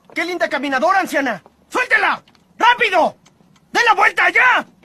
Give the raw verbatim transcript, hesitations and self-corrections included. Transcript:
¡Qué linda caminadora, anciana! ¡Suéltela! ¡Rápido! ¡Den la vuelta ya!